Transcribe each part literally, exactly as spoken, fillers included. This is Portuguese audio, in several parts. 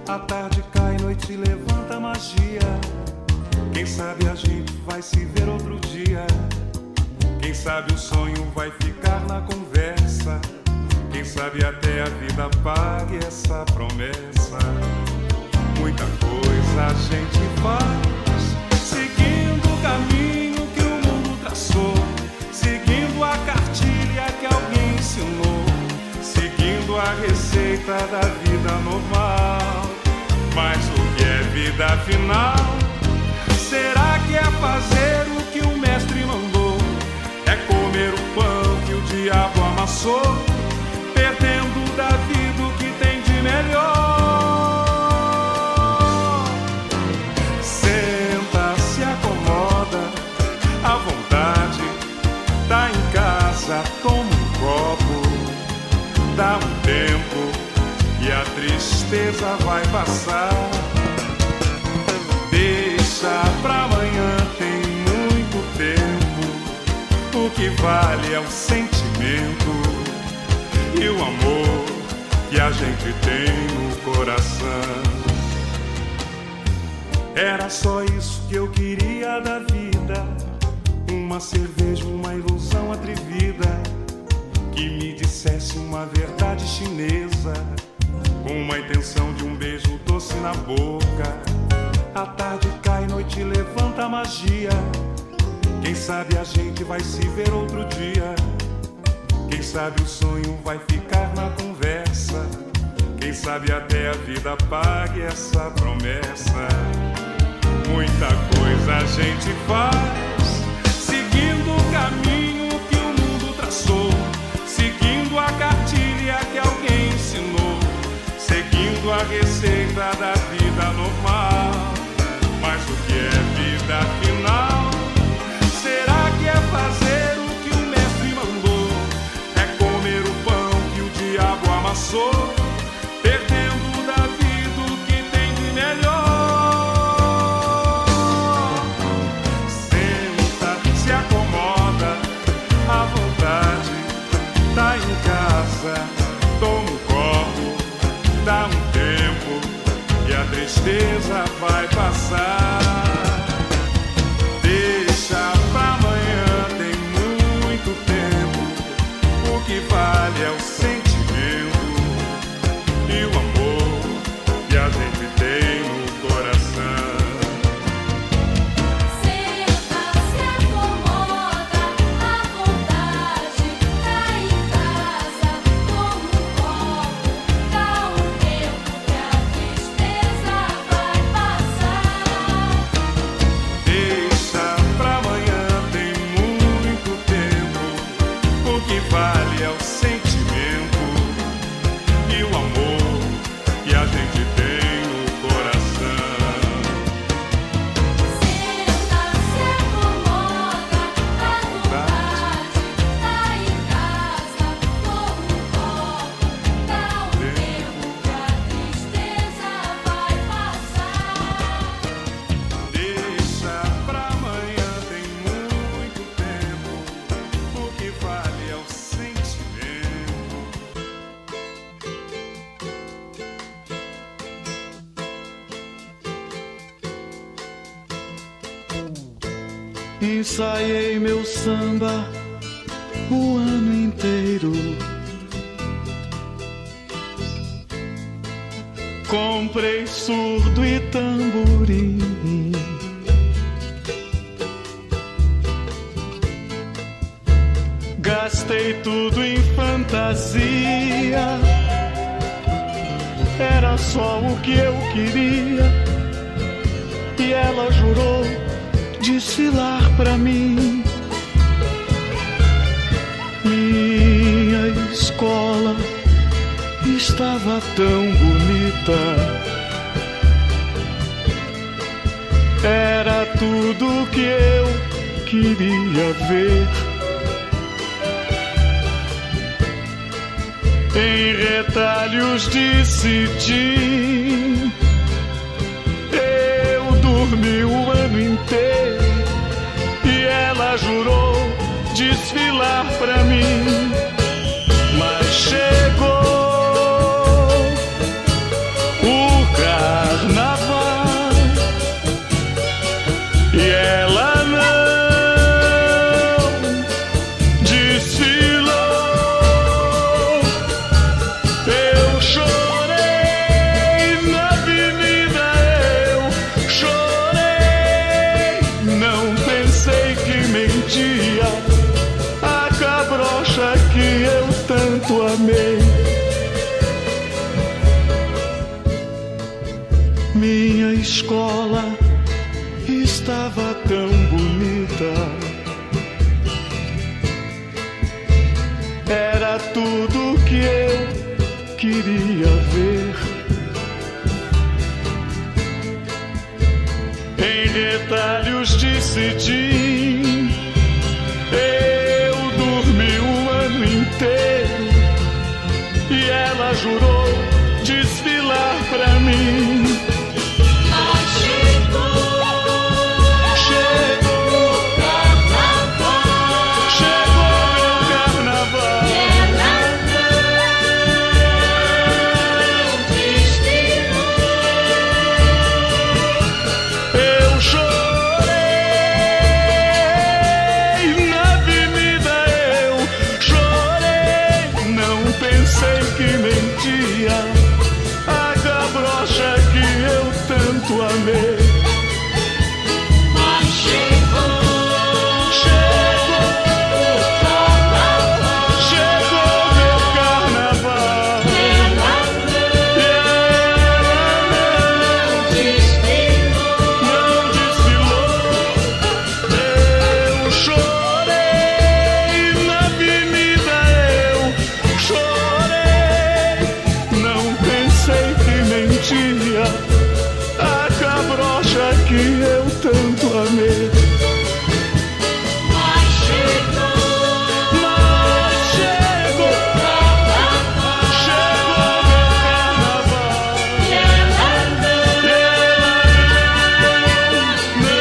A tarde cai, noite levanta magia. Quem sabe a gente vai se ver outro dia. Quem sabe o sonho vai ficar na conversa. Quem sabe até a vida pague essa promessa. Muita coisa a gente faz, seguindo o caminho que o mundo traçou, seguindo a cartilha que alguém ensinou, seguindo a receita da vida normal. Mas o que é vida afinal? Será que é fazer o que o mestre mandou? É comer o pão que o diabo amassou, perdendo da vida o que tem de melhor. Senta, se acomoda, à vontade, tá em casa, toma um copo, dá um tempo e a tristeza vai passar. Deixa pra amanhã, tem muito tempo. O que vale é o sentimento e o amor que a gente tem no coração. Era só isso que eu queria da vida, uma cerveja, uma ilusão atrevida, que me dissesse uma verdade chinesa, com uma intenção de um beijo doce na boca. A tarde cai, noite levanta a magia. Quem sabe a gente vai se ver outro dia. Quem sabe o sonho vai ficar na conversa. Quem sabe até a vida pague essa promessa. Muita coisa a gente faz, seguindo o caminho que o mundo traçou, seguindo a cartilha que alguém ensinou, seguindo a receita da vida normal. Mas o que é vida afinal? Será que é fazer o que o mestre mandou? É comer o pão que o diabo amassou, perdendo da vida o que tem de melhor. Senta, se acomoda, à vontade, tá em casa, toma um copo, dá um tempo e a tristeza vai passar. Deixa pra amanhã, tem muito tempo. O que vale é o sentimento e o amor que a gente tem no coração. Senta, se acomoda, à vontade, tá em casa, toma um copo, dá um tempo que a tristeza vai passar. Deixa pra amanhã, tem muito tempo. O que vale é o sentimento e o amor que a gente tem no coração. Senta, se acomoda, à vontade, tá em casa, toma um copo, dá um tempo que a tristeza vai passar. Deixa pra amanhã, tem muito tempo. O que vale é o sentimento. Ensaiei meu samba o ano inteiro. Comprei surdo e tamborim. Gastei tudo em fantasia. Era só o que eu queria. E ela jurou desfilar pra mim. Minha escola estava tão bonita. Era tudo que eu queria ver. Em retalhos de cetim, eu dormi o ano inteiro. E ela jurou desfilar pra mim. Mas chegou o carnaval. Minha escola estava tão bonita, era tudo que eu queria ver. Em retalhos de cetim, eu dormi um ano inteiro e ela jurou desfilar pra mim. Amei. Mas chegou, chegou, chegou meu carnaval. Ela não desfilou, não desfilou. Eu chorei na avenida, eu chorei. Não pensei que mentia que eu tanto amei. Mas chegou, mas chegou, chegou meu carnaval. E ela não, não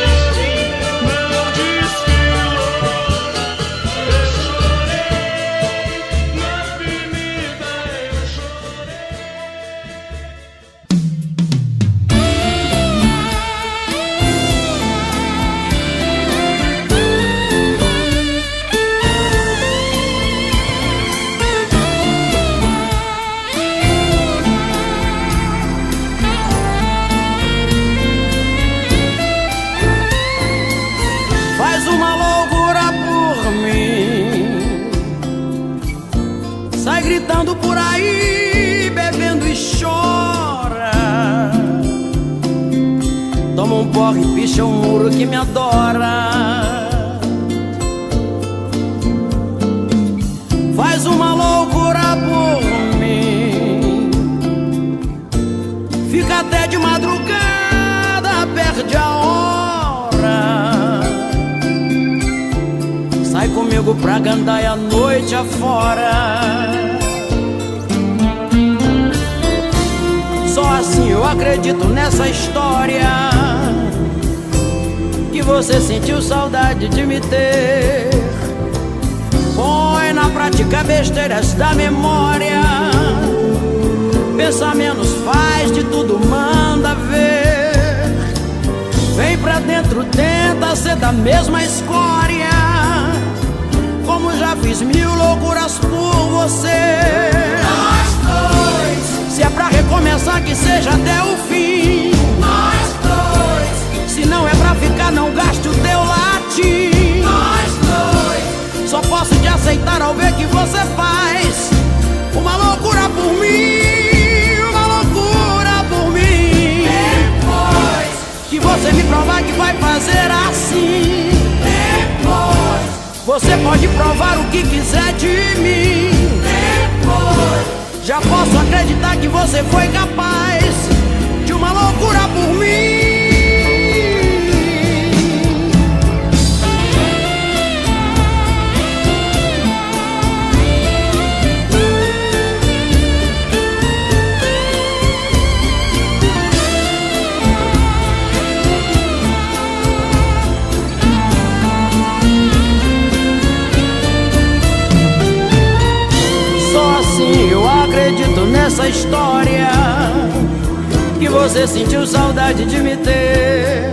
desfilou. Eu chorei na avenida, eu chorei. Gritando por aí, bebendo e chora. Toma um porre, picha um muro que me adora. Faz uma loucura por mim, fica até de madrugada, perde a hora. Sai comigo pra gandaia a noite afora. Só assim eu acredito nessa história, que você sentiu saudade de me ter. Põe na prática besteiras da memória, pensa menos, faz de tudo, manda ver. Vem pra dentro, tenta ser da mesma escória, como já fiz mil loucuras por você. Nós dois. Se é pra recomeçar, que seja até o fim. Nós dois. Se não é pra ficar, não gaste o teu latim. Nós dois. Só posso te aceitar ao ver que você faz uma loucura por mim, uma loucura por mim. Depois que você me provar que vai fazer assim, depois você pode provar o que quiser de mim. Depois já posso acreditar que você foi capaz de uma loucura por mim. Eu acredito nessa história, que você sentiu saudade de me ter.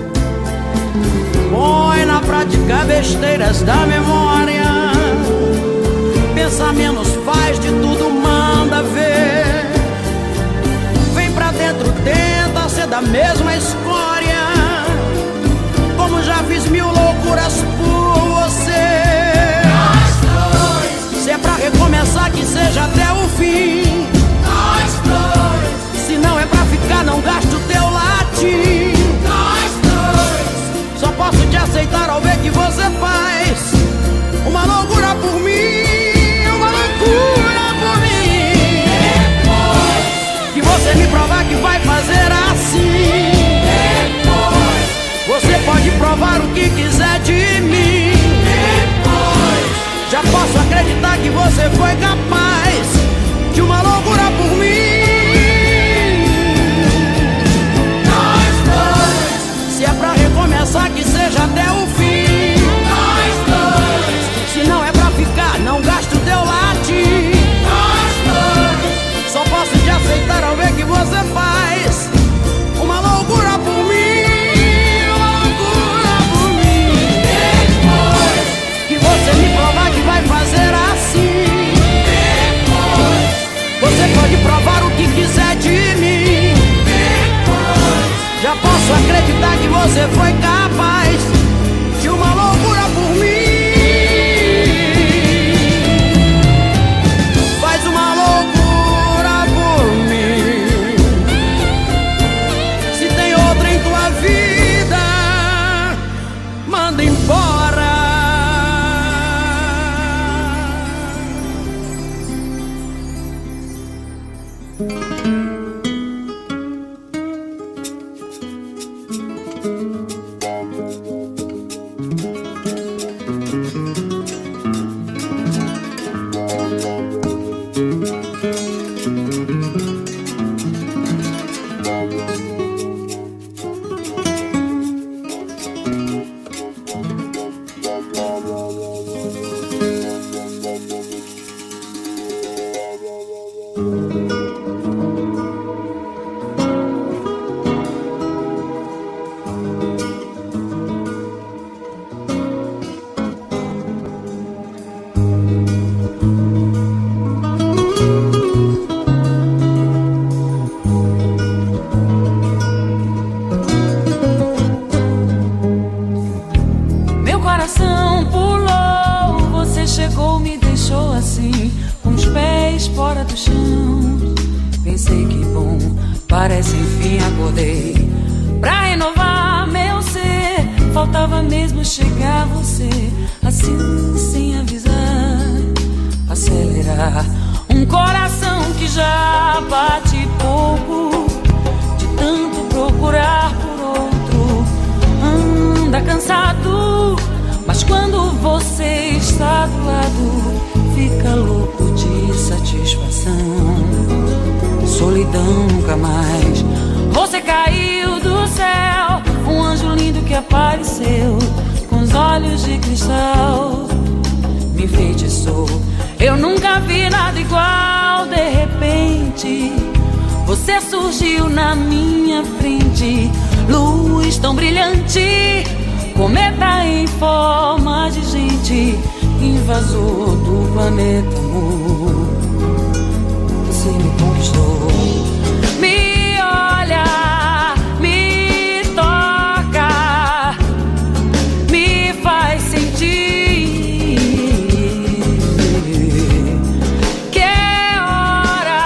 Põe na prática besteiras da memória, pensa menos, faz de tudo, manda ver. Vem pra dentro, tenta ser da mesma escória, como já fiz mil loucuras por você. Se é pra recomeçar, que seja até o fim. Nós dois. Se não é pra ficar, não gaste o teu lado. provar que vai fazer assim. Depois você pode provar o que quiser de mim. Depois já posso acreditar que você foi capaz de uma loucura por mim. Nós dois. Se é pra recomeçar, que seja até o fim. Nós dois. Se não é pra ficar, não gasto teu latim. Nós dois. Só posso te aceitar ao ver que você faz uma loucura por mim. Uma loucura por mim. Depois que você me provar que vai fazer assim. Depois você pode provar o que quiser de mim. Depois já posso acreditar que você foi capaz de uma loucura por mim. Faz uma loucura por mim. Se tem outra em tua vida, manda embora. Parece enfim acordei pra renovar meu ser. Faltava mesmo chegar você, assim sem avisar. Acelerar um coração que já bate pouco, de tanto procurar por outro. Anda cansado, mas quando você está do lado, fica louco de satisfação. Solidão nunca mais. Você caiu do céu, um anjo lindo que apareceu com os olhos de cristal. Me enfeitiçou, eu nunca vi nada igual. De repente, você surgiu na minha frente, luz tão brilhante, cometa em forma de gente, invasor do planeta amor. Você me conquistou. Me olha, me toca, me faz sentir que é hora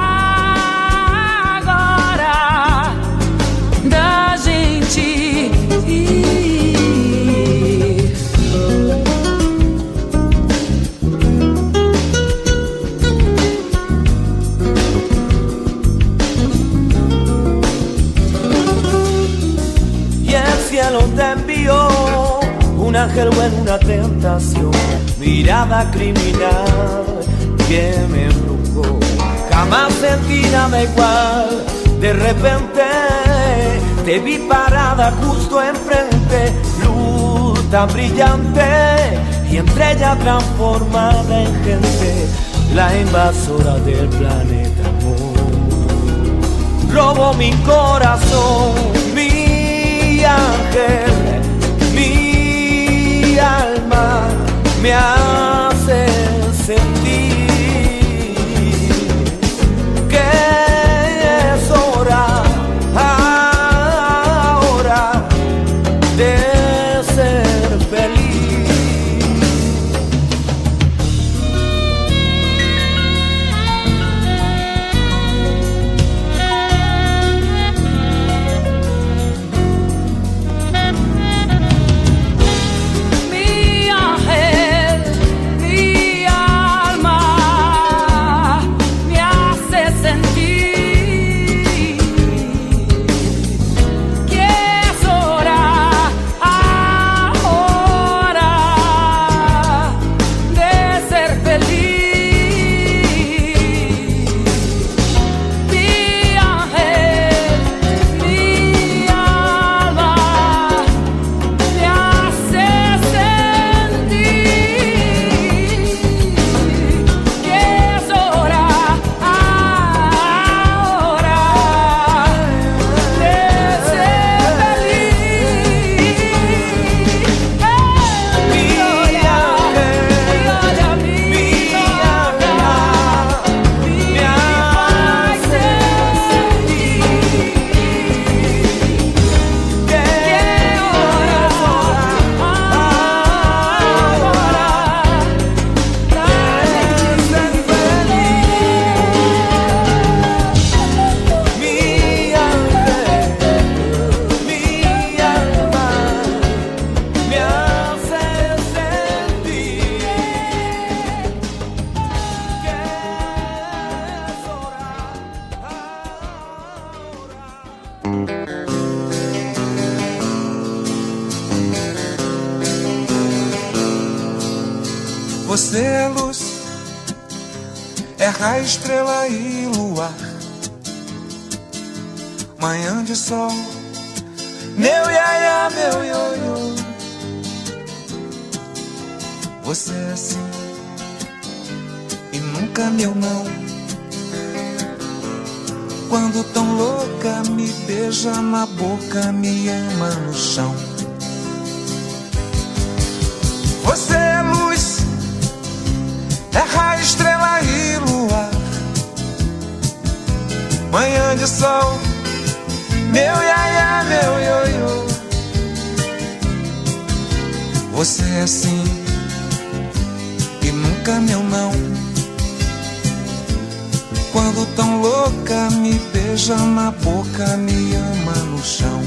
agora da gente ir. Te envió un ángel o en una tentación, mirada criminal que me embrujó. Jamás sentí nada igual. De repente te vi parada justo enfrente, luz tan brillante y entre ella transformada en gente, la invasora del planeta amor. Robó mi corazón, mi ángel, mi alma me hace sentir que es hora ahora de ser feliz. Mi ángel, Você é luz, é raio, estrela e luar, manhã de sol, meu iaiá, meu ioiô. Você é assim e nunca meu não. Quando tão louca me beija na boca, me ama no chão. Você é luz, é raio, estrela e luar, manhã de sol, meu iaiá, meu ioiô. Você é assim e nunca meu não. Quando tão louca me beija na boca, me ama no chão.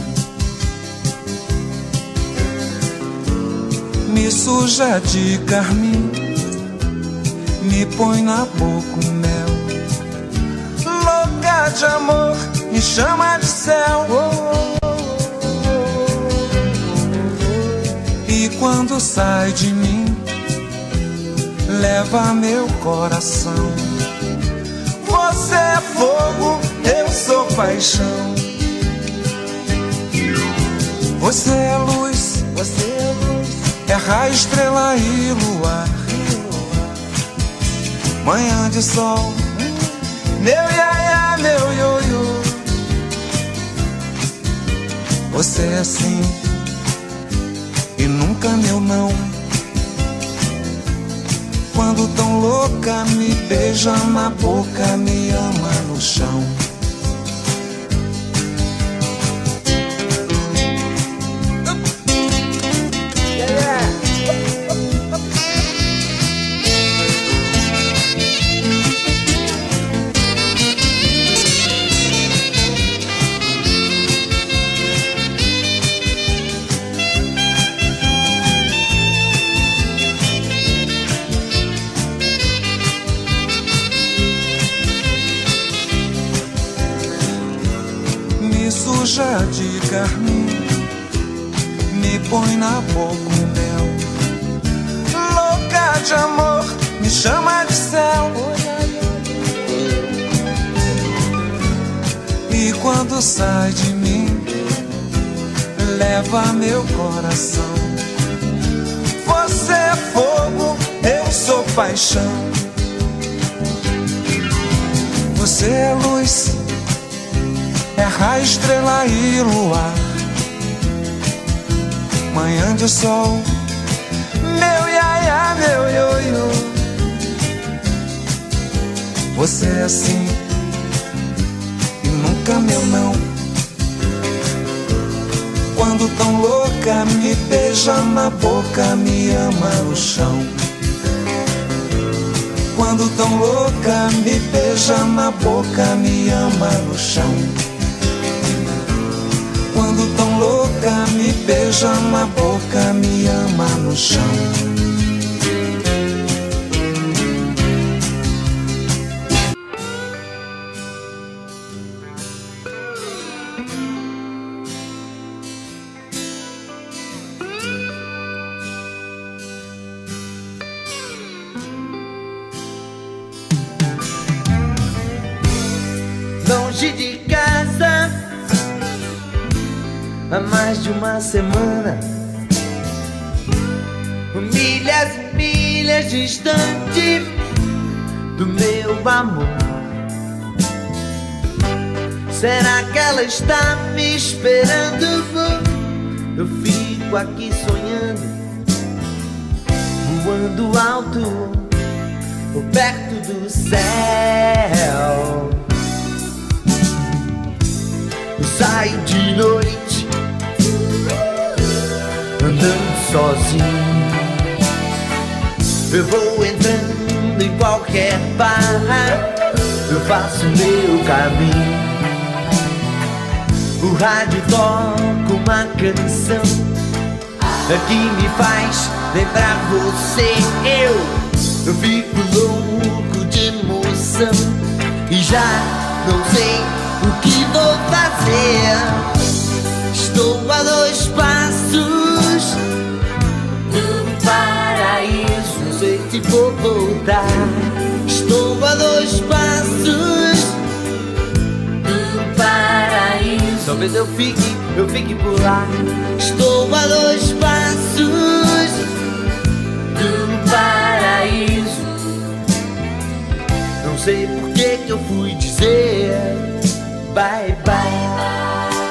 Me suja de carmim, me põe na boca o mel. Louca de amor, me chama de céu. E quando sai de mim, leva meu coração. Você é fogo, eu sou paixão. Você é luz, você é luz, é raio, estrela e luar, manhã de sol, meu iaiá, meu ioiô. Você é assim e nunca meu não. Quando tão louca me beija na boca, me ama no chão. Suja de carmim, me põe na boca o mel. Louca de amor, me chama de céu. E quando sai de mim, leva meu coração. Você é fogo, eu sou paixão. Você é luz, é raio, estrela e luar, manhã de sol, meu iaiá, meu ioiô. Você é assim e nunca meu não. Quando tão louca me beija na boca, me ama no chão. Quando tão louca me beija na boca, me ama no chão. Quando tão louca me beija na boca, me ama no chão. Longe de casa há mais de uma semana, milhas e milhas distante do meu amor. Será que ela está me esperando? Eu fico aqui sonhando, voando alto, perto do céu. Eu saio de noite andando sozinho, eu vou entrando em qualquer barra, eu faço meu caminho. O rádio toca uma canção que me faz lembrar você. Eu, eu fico louco de emoção e já não sei o que vou fazer. Estou a dois passos do paraíso. Não sei se vou voltar. Estou a dois passos do paraíso. Talvez eu fique, eu fique por lá. Estou a dois passos do paraíso. Não sei por que que eu fui dizer bye bye.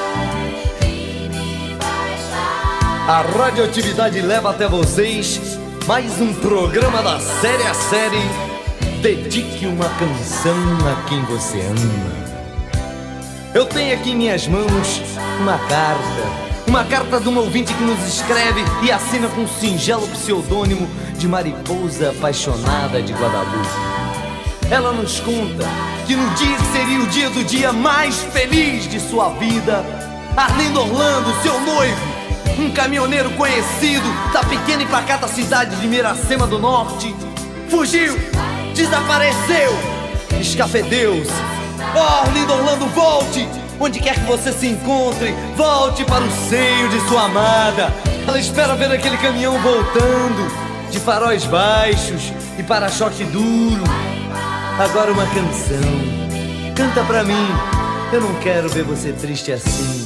A radioatividade leva até vocês mais um programa da série a série. Dedique uma canção a quem você ama. Eu tenho aqui em minhas mãos uma carta. Uma carta de um ouvinte que nos escreve e assina com um singelo pseudônimo de Mariposa Apaixonada de Guadalupe. Ela nos conta que no dia que seria o dia do dia mais feliz de sua vida, Arlindo Orlando, seu noivo, um caminhoneiro conhecido da pequena e pacata cidade de Miracema do Norte, fugiu, desapareceu, escafedeu-se. Oh, Arlindo Orlando, volte! Onde quer que você se encontre, volte para o seio de sua amada. Ela espera ver aquele caminhão voltando, de faróis baixos e para-choque duro. Agora uma canção, canta pra mim, eu não quero ver você triste assim.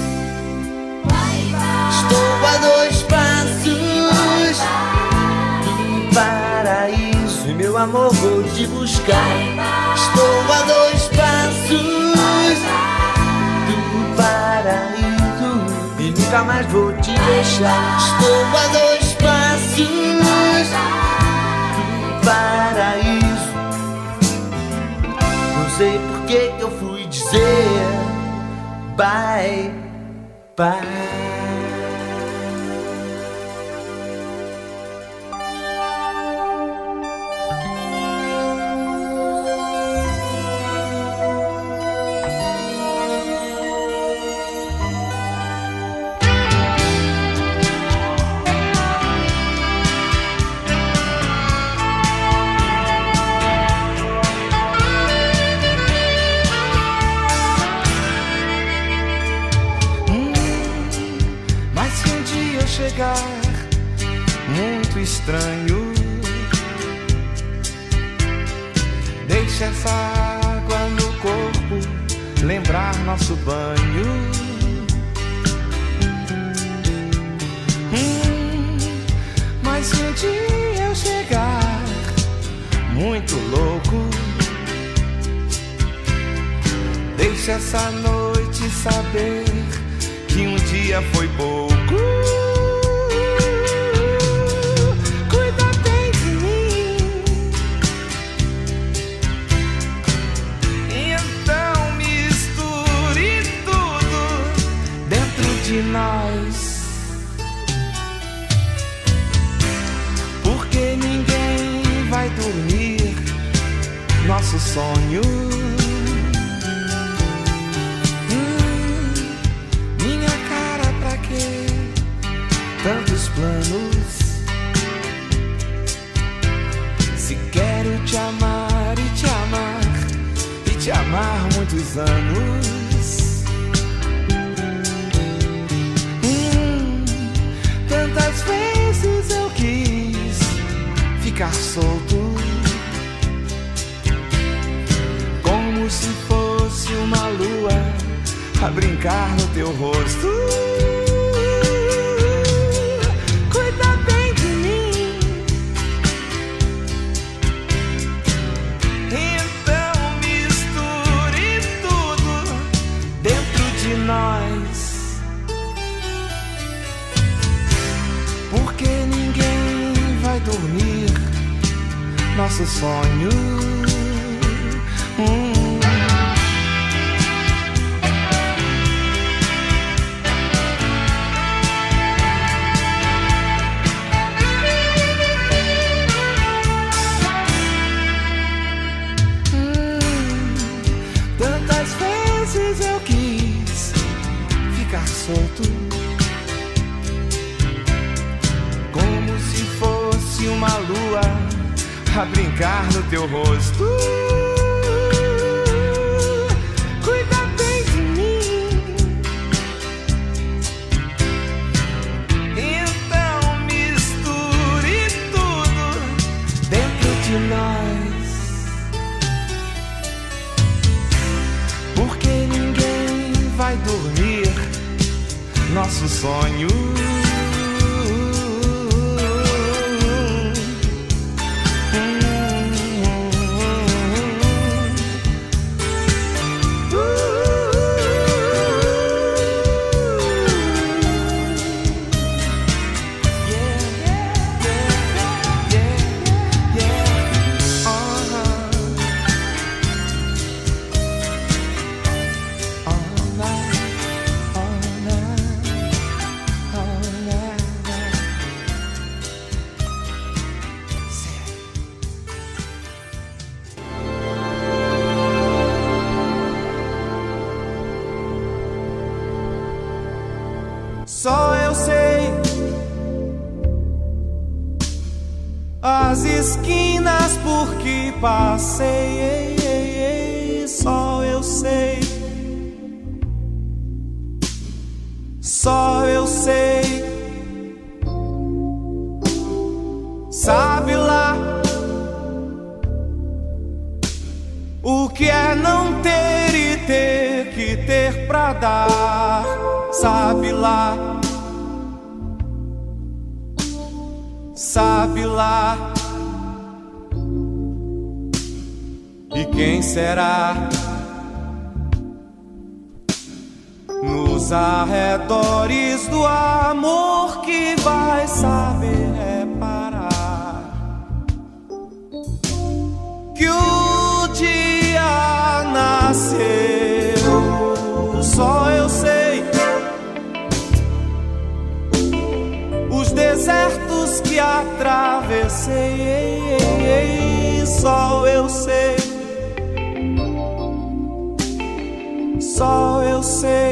Estou a dois passos do paraíso e meu amor vou te buscar. Estou a dois passos do paraíso e nunca mais vou te deixar. Estou a dois passos do paraíso. Não sei por que que eu fui dizer bye bye. Muito estranho, deixa essa água no corpo lembrar nosso banho. Hum, mas se um dia eu chegar muito louco, deixa essa noite saber que um dia foi pouco. De nós, porque ninguém vai dormir nosso sonho. Hum, minha cara, pra quê tantos planos? Se quero te amar e te amar e te amar muitos anos. Tantas vezes eu quis ficar solto, como se fosse uma lua a brincar no teu rosto. Cuida bem de mim, então misture tudo dentro de nós. Porque ninguém vai dormir nosso sonho. Hum. Hum. Tantas vezes eu quis ficar solto, uma lua a brincar no teu rosto. Cuida bem de mim, nosso sonho. Só eu sei as esquinas por que passei. Só eu sei, só eu sei. Sabe lá o que é não ter e ter que ter pra dar. Sabe lá, sabe lá. E quem será nos arredores do amor que vai saber reparar que o dia nasceu? Só eu sei. Os desertos que atravessei, só eu sei, só eu sei.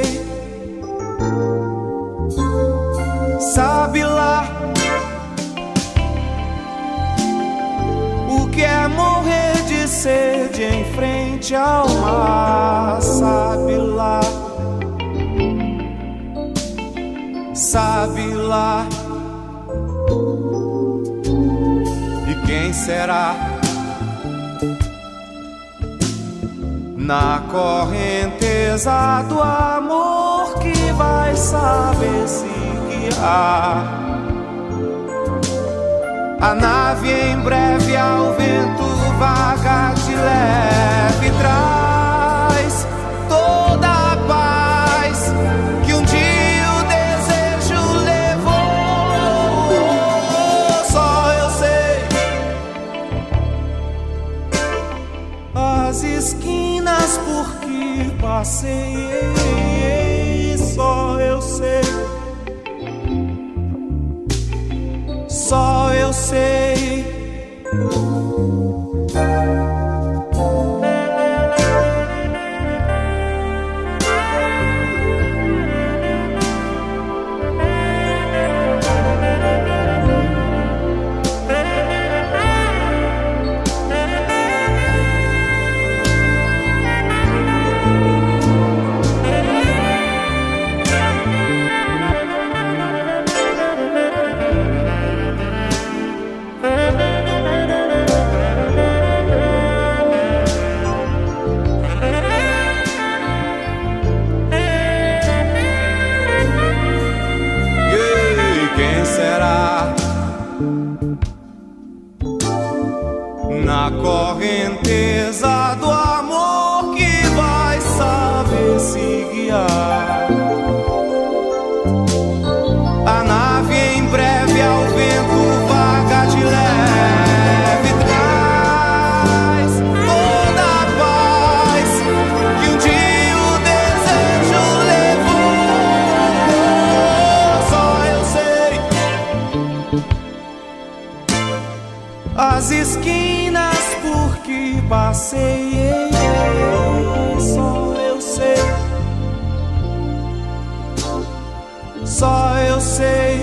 Sabe lá o que é morrer de sede em frente ao mar? Sabe lá, sabe lá. E quem será na correnteza do amor que vai saber se guiar? A nave em breve ao vento vaga de leve traz toda a paz que um dia o desejo levou. Só eu sei as esquinas por que passei. Só eu sei, só eu sei. Na correnteza do amor que vai saber se guiar. A nave em breve ao vento vaga de leve traz toda a paz que um dia o desejo levou. Só eu sei as esquinas por que passei. Só eu sei, só eu sei.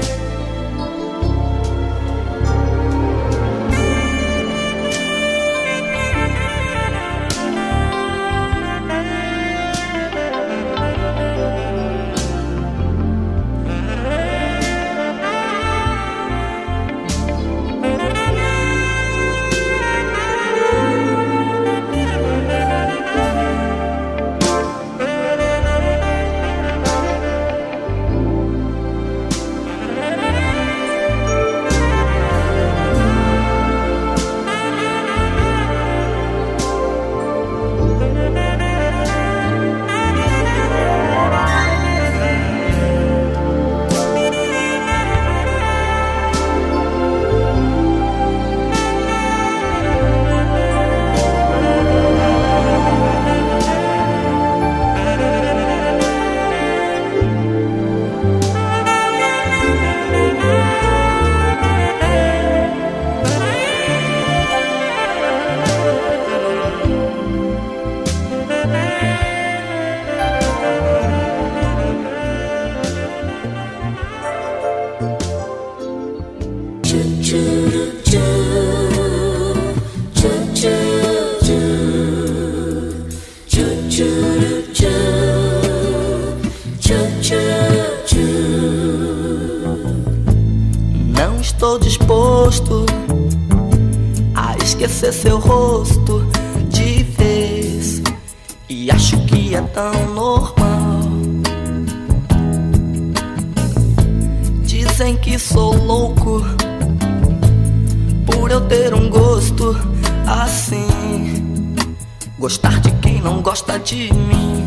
Não estou disposto a esquecer seu rosto de vez, e acho que é tão normal. Dizem que sou louco por eu ter um gosto assim, gostar de quem não gosta de mim.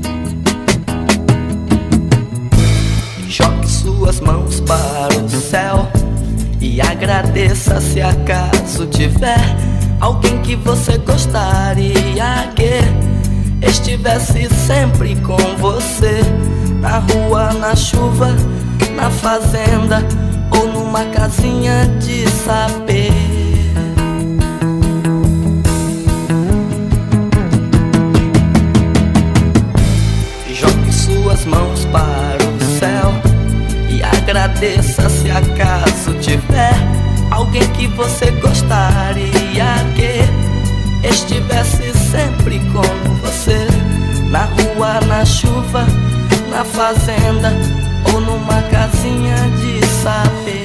Jogue suas mãos para o céu e agradeça se acaso tiver alguém que você gostaria que estivesse sempre com você, na rua, na chuva, na fazenda ou numa casinha de sapê. Jogue suas mãos para o céu e agradeça se acaso tiver alguém que você gostaria que estivesse sempre com você, na rua, na chuva, na fazenda ou numa casinha de sapê.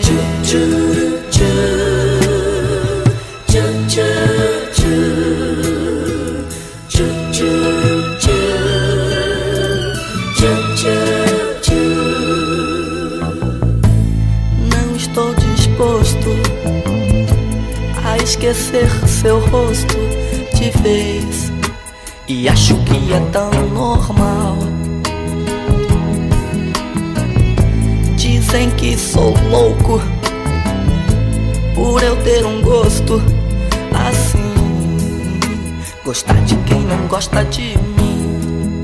Não estou disposto a esquecer seu rosto de vez, e acho que é tão normal. Dizem que sou louco por eu ter um gosto assim, gostar de quem não gosta de mim.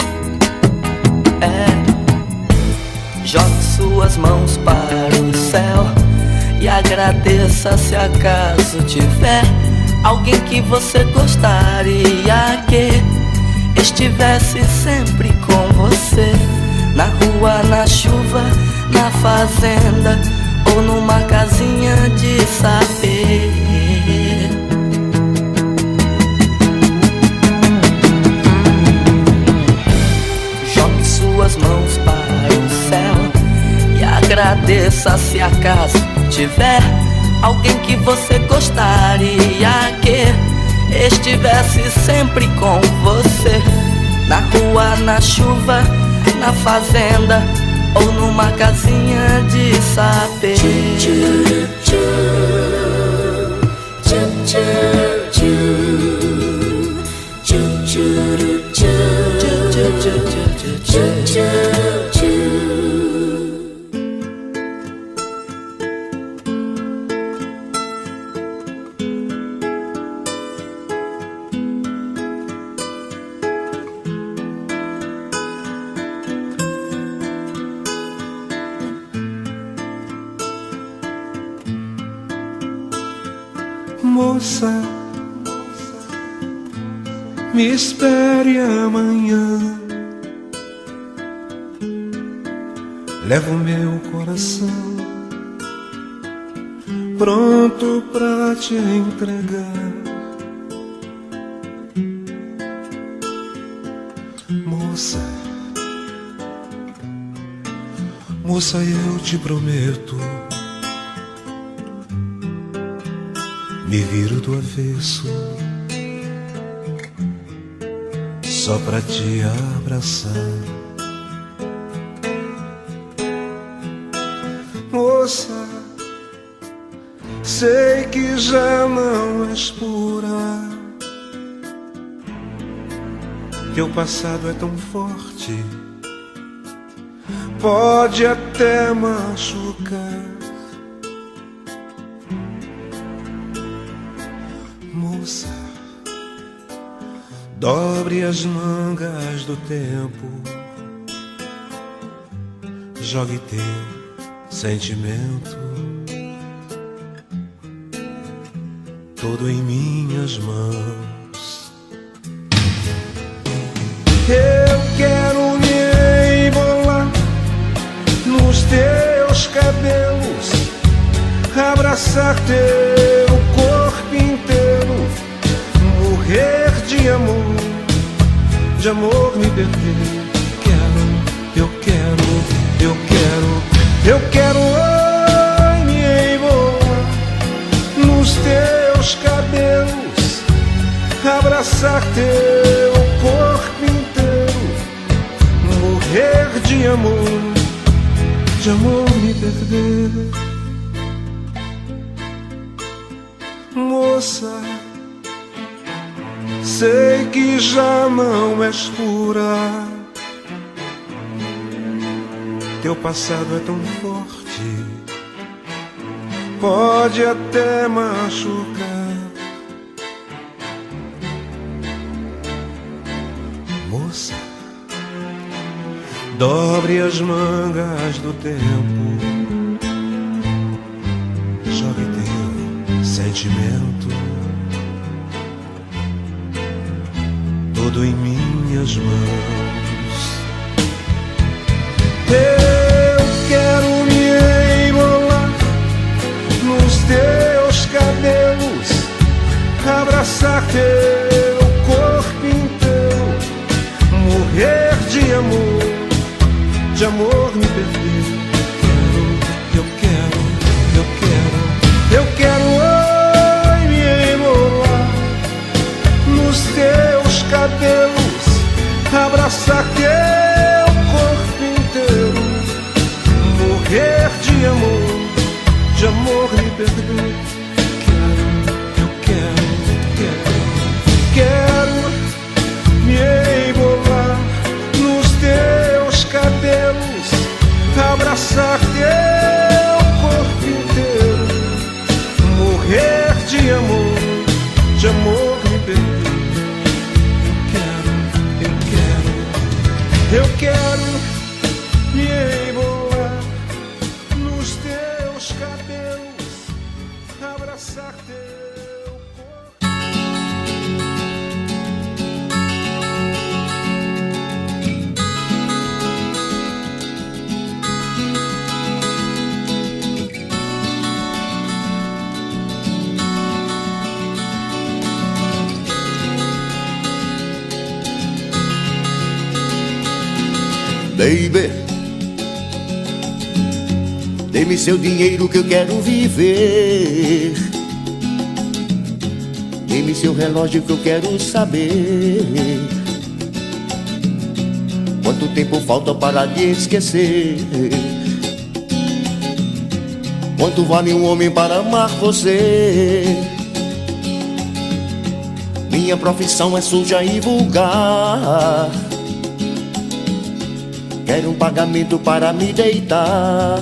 É. Jogue suas mãos para o céu e agradeça se acaso tiver alguém que você gostaria que estivesse sempre com você, na rua, na chuva, na fazenda ou numa casinha de sapê. Jogue suas mãos para o céu e agradeça se acaso tiver alguém que você gostaria que estivesse sempre com você, na rua, na chuva, na fazenda ou numa casinha de sapê. Moça, me espere amanhã. Levo meu coração pronto pra te entregar. Moça, moça, eu te prometo, me viro do avesso só pra te abraçar. Moça, sei que já não és pura, teu passado é tão forte, pode até machucar. Moça, dobre as mangas do tempo, jogue teu sentimento todo em minhas mãos. Eu quero me embolar nos teus cabelos, abraçar teu corpo inteiro, morrer de amor, de amor me perder. Quero, eu quero de amor, de amor me perder. Moça, sei que já não és pura. Teu passado é tão forte, pode até machucar. Moça, dobre as mangas do tempo, jogue teu sentimento todo em minhas mãos. Eu quero me embolar nos teus cabelos, abraçar teu corpo inteiro, morrer de amor, de amor me perder. Quero, eu quero, eu quero, eu quero oi, me embolar nos teus cabelos, abraçar teu corpo inteiro, morrer de amor, de amor me perder. Quero, eu quero, quero, quero me embolar nos teus cabelos, abraçar teu corpo inteiro, morrer de amor, de amor me perder. Quero, eu quero, eu quero me embolar nos teus cabelos, abraçar teu corpo. Baby, dê-me seu dinheiro que eu quero viver. Dê-me seu relógio que eu quero saber quanto tempo falta para te esquecer. Quanto vale um homem para amar você? Minha profissão é suja e vulgar. Quero um pagamento para me deitar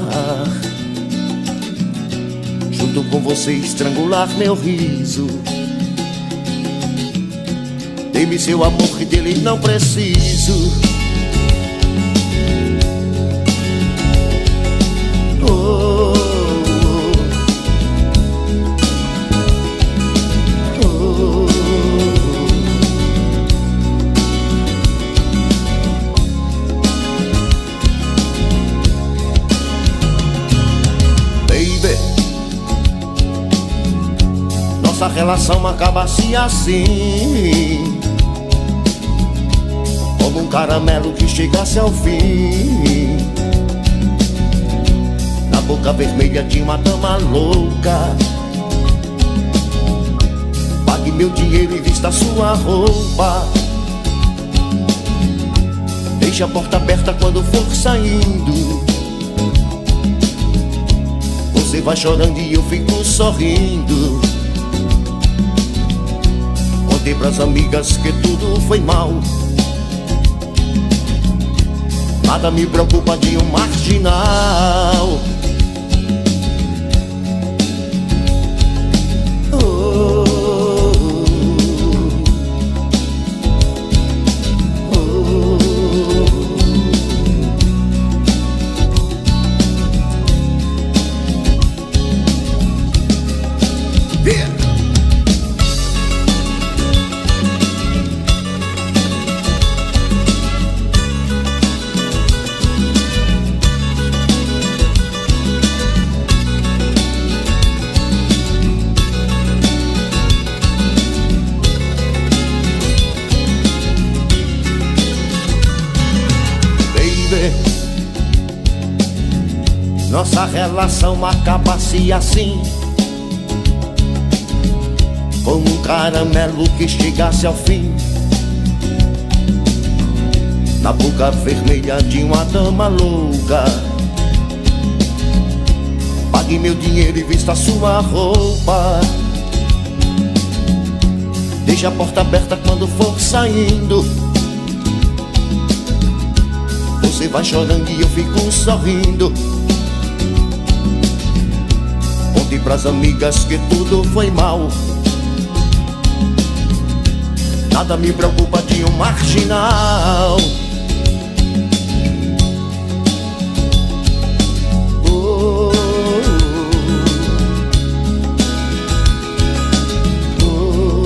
junto com você, estrangular meu riso. Dê-me seu amor que dele não preciso. Oh, oh, oh. Nossa relação acaba-se assim, como um caramelo que chegasse ao fim. Na boca vermelha de uma dama louca. Pague meu dinheiro e vista sua roupa. Deixe a porta aberta quando for saindo. Você vai chorando e eu fico sorrindo. Contei pras amigas que tudo foi mal. Nada me preocupa de um marginal. Oh, oh, oh. Yeah. Nossa relação acaba-se assim, como um caramelo que chegasse ao fim. na boca vermelha de uma dama louca. Pague meu dinheiro e vista sua roupa. Deixa a porta aberta quando for saindo. Você vai chorando e eu fico sorrindo. Conte pras amigas que tudo foi mal. Nada me preocupa de um marginal. Oh, oh, oh.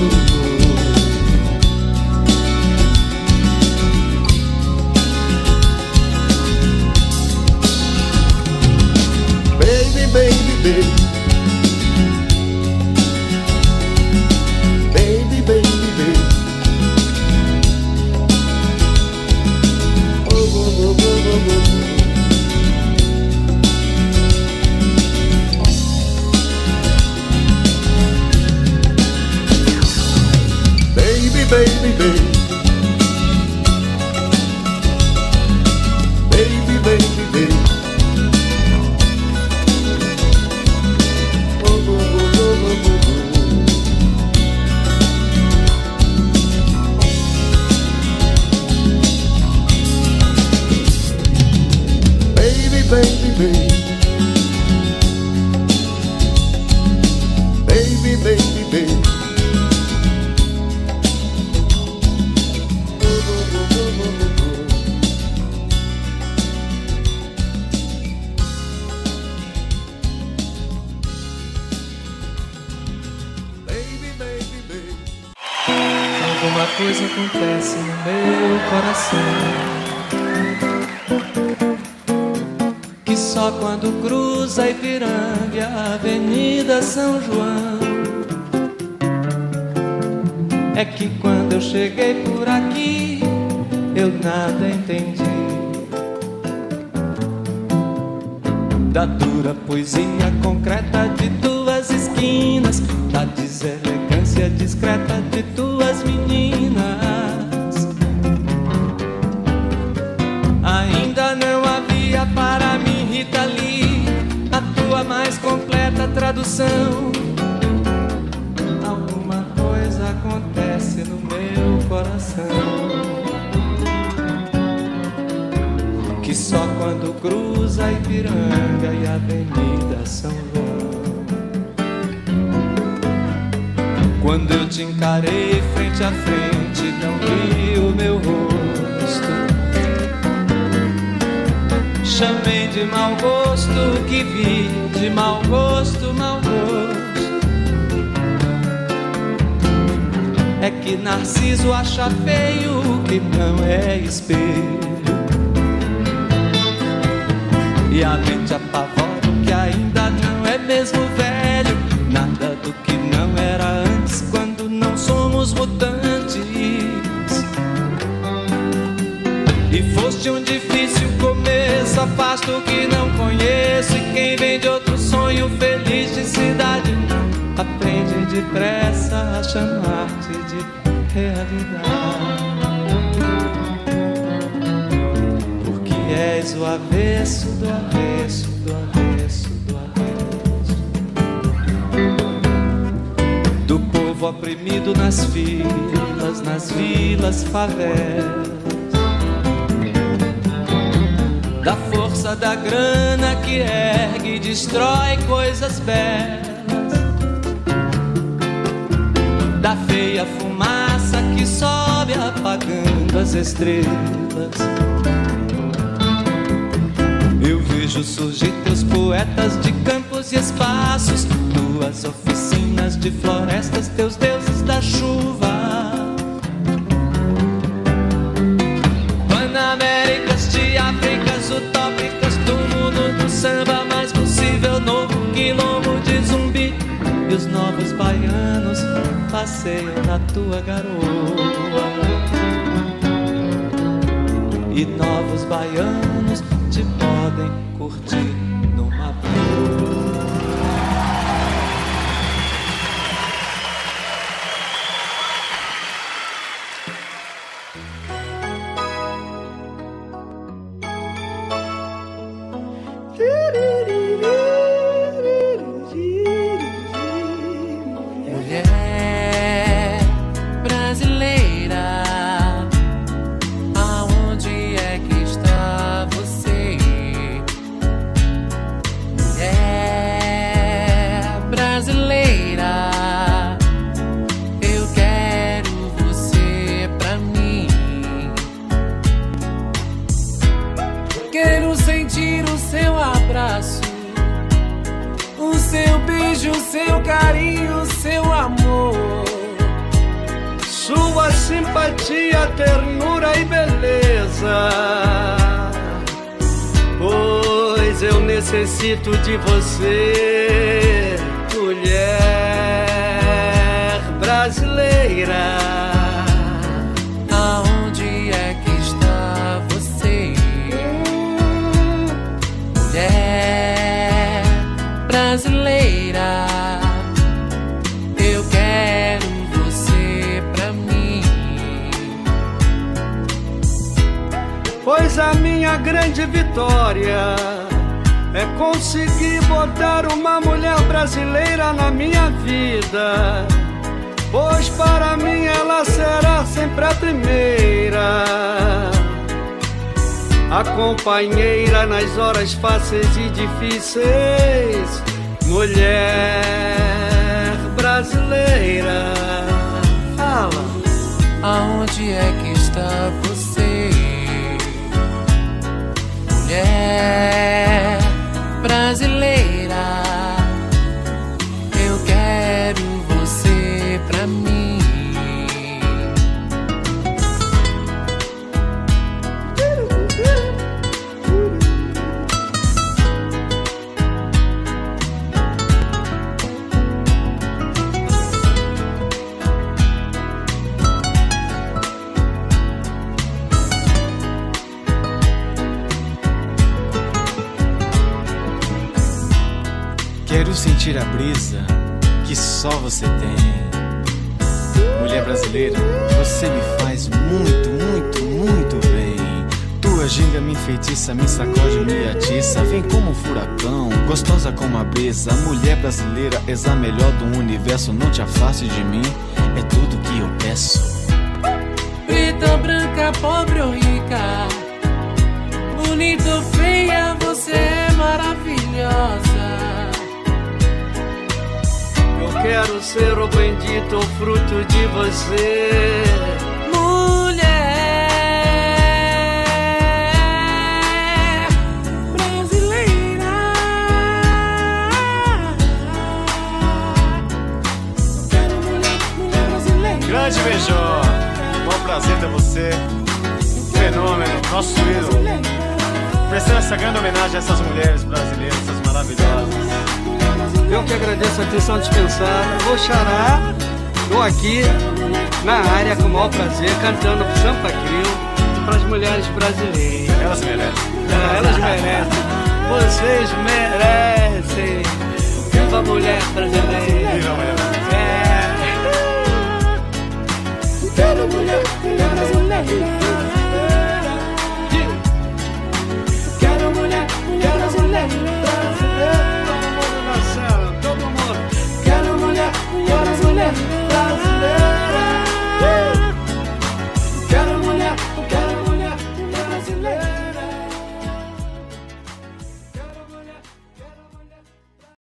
Baby, baby, baby. Baby, baby, baby. Oh, oh, oh, oh, oh, oh. Baby, baby, baby. Baby, baby, baby. Oh, oh, oh, oh, oh, oh. Baby, baby, baby. Baby, baby, baby. Alguma coisa acontece no meu coração, que só quando cruza Ipiranga e a Avenida São João, é que quando eu cheguei por aqui eu nada entendi da dura poesia concreta de tuas esquinas, da deselegância discreta de tuas meninas. Ainda não havia para mim, Rita Lee, a tua mais completa tradução. Alguma coisa acontece no meu coração, que só quando cruza Ipiranga e a Avenida São João, quando eu te encarei frente a frente, não vi o meu rosto. Chamei de mau gosto o que vi, de mau gosto, mau gosto. É que Narciso acha feio o que não é espelho, e a mente apavora o que ainda não é mesmo velho. Nada do que não era antes, quando não somos mutantes. E foste um difícil começo, afasto o que não conheço. E quem vem de outro sonho feliz de cidade, aprende depressa a chamar-te de realidade. Porque és o avesso do avesso do avesso do avesso do povo oprimido nas filas, nas vilas, favelas, da força da grana que ergue e destrói coisas belas, da feia fumaça que sobe apagando as estrelas. Eu vejo surgir teus poetas de campos e espaços, tuas oficinas de florestas, teus deuses da chuva, Panaméricas de Áfricas utópicas, do mundo do samba mais possível, novo quilombo de Zumbi. E os novos baianos passeiam na tua garoa, e novos baianos te podem curtir numa boa. abraço, o seu beijo, o seu carinho, o seu amor, sua simpatia, ternura e beleza. Pois eu necessito de você, mulher brasileira. Aonde é que está você, mulher brasileira? Eu quero você pra mim. Pois a minha grande vitória é conseguir botar uma mulher brasileira na minha vida. Pois para mim ela será sempre a primeira, a companheira nas horas fáceis e difíceis, mulher brasileira. Fala. Aonde é que está você, mulher brasileira? Eu quero você pra mim. Quero sentir a brisa que só você tem. Mulher brasileira, você me faz muito, muito, muito bem. Tua ginga me enfeitiça, me sacode, me atiça. Vem como um furacão, gostosa como a brisa. Mulher brasileira, és a melhor do universo. Não te afaste de mim, é tudo que eu peço. Preta, branca, pobre ou rica, bonita ou feia, você é maravilhosa. Eu quero ser o bendito fruto de você, mulher brasileira. Quero mulher, mulher brasileira. Grande Benjó, bom prazer ter você. Fenômeno, nosso ídolo. Prestando essa grande homenagem a essas mulheres brasileiras, essas maravilhosas. Eu que agradeço a atenção dispensada. Vou charar, estou aqui na área com o maior prazer, cantando Sampa Crio para as mulheres brasileiras. Elas merecem. É, elas merecem. Vocês merecem. Viva a mulher brasileira. Viva a mulher brasileira. É. Viva a mulher brasileira.